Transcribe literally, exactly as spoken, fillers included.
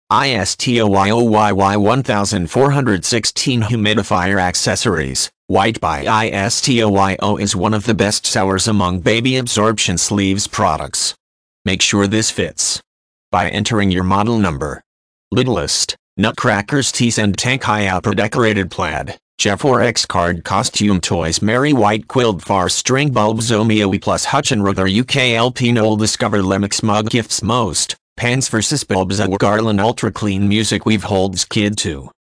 ISTOYO Y Y one four one six Humidifier Accessories. Whit by ISTOYO is one of the best sellers among baby absorption sleeves products. Make sure this fits by entering your model number. Littlest, Nutcrackers Tees and Tank High Upper Decorated Plaid, J four X Card Costume Toys Mary White Quilled Far String Bulbs Omeo Plus Hutch and Ruther U K L P Noel Discover Lemix Mug Gifts Most, Pans versus Bulbs Garland Ultra Clean Music Weave Holds Kid two.